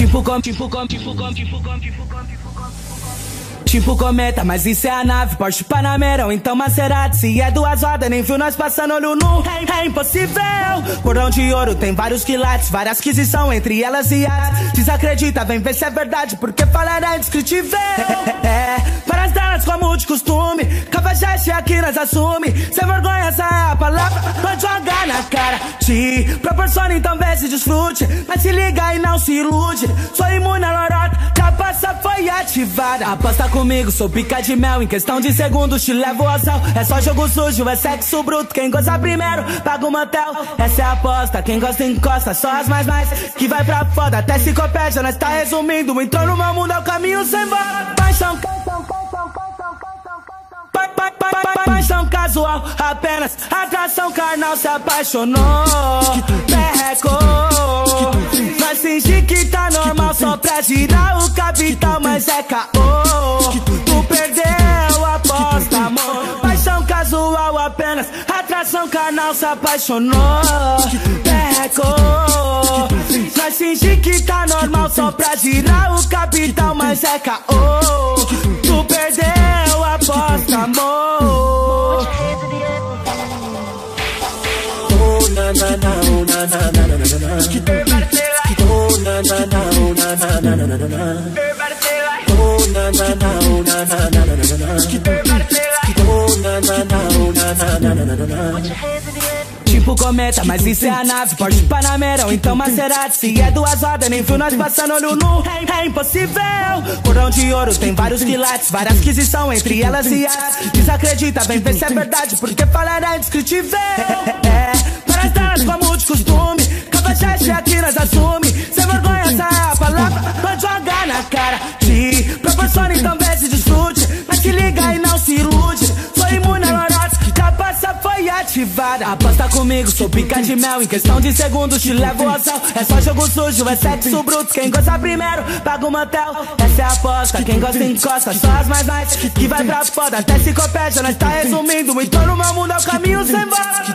Tipo cometa, mas isso é a nave, Porsche Panamera ou então Maserati. Se é duas rodas, nem viu nós passando olho nu. É impossível. Cordão de ouro tem vários quilates, várias aquisição, entre elas e as. Desacredita, vem ver se é verdade, porque falar é indescritível. Várias delas como de costume, cafajeste aqui nós assume. Sem vergonha, essa é a palavra, pode jogar na cara. Te proporciona, então vê se desfrute, mas se liga e não se ilude. Sou imune à lorota, que a pasta foi ativada. Aposta comigo, sou pica de mel, em questão de segundos te levo ao céu. É só jogo sujo, é sexo bruto, quem gosta primeiro paga o motel. Essa é a aposta, quem gosta encosta, só as mais que vai pra foda. Até enciclopédia, nós tá resumindo, entrou no meu mundo, é o caminho sem volta. Paixão casual, apenas atração carnal, se apaixonou, perrecou. Nós fingir que tá normal só pra girar o capital, mas é caô. Tu perdeu a aposta, amor. Paixão casual, apenas atração carnal, se apaixonou, perrecou. Nós fingir que tá normal só pra girar o capital, mas é caô. Tu perdeu a aposta, amor. Tipo cometa, mas isso é a nave, Porsche Panamera ou então Maserati. Se é duas rodas, nem viu nós passando olho nu. É impossível. Cordão de ouro tem vários quilates, várias aquisição, entre elas e as. Desacredita, vem ver se é verdade, porque falar é indescritível. Várias delas como de costume, cafajeste aqui nós assume. Sem vergonha, essa é a palavra, pode jogar na cara. Te proporciona, então vê se desfrute, mas se liga e não se ilude. Sou imune à lorota, que a pasta foi ativada. Aposta comigo, sou pica de mel, em questão de segundos te levo ao céu. É só jogo sujo, é sexo bruto, quem gosta primeiro paga o motel. Essa é a aposta, quem gosta encosta, só as mais que vai pra foda. Até enciclopédia, nós tá resumindo, então no meu mundo é o caminho sem volta.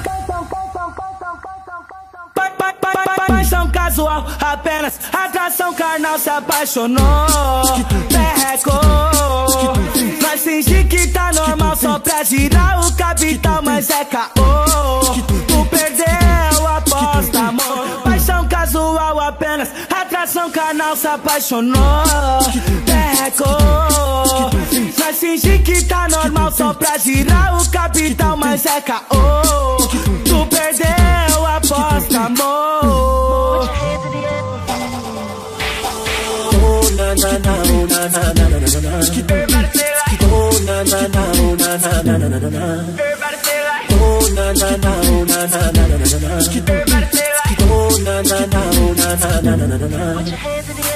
Paixão casual, apenas atração carnal, se apaixonou, perrecou. Nós fingir que tá normal só pra girar o capital, mas é caô. Tu perdeu a aposta, amor. Paixão casual, apenas atração carnal, se apaixonou, perrecou. Nós fingir que tá normal só pra girar o capital, mas é caô. Tu perdeu a aposta, amor. Put your hands in the air.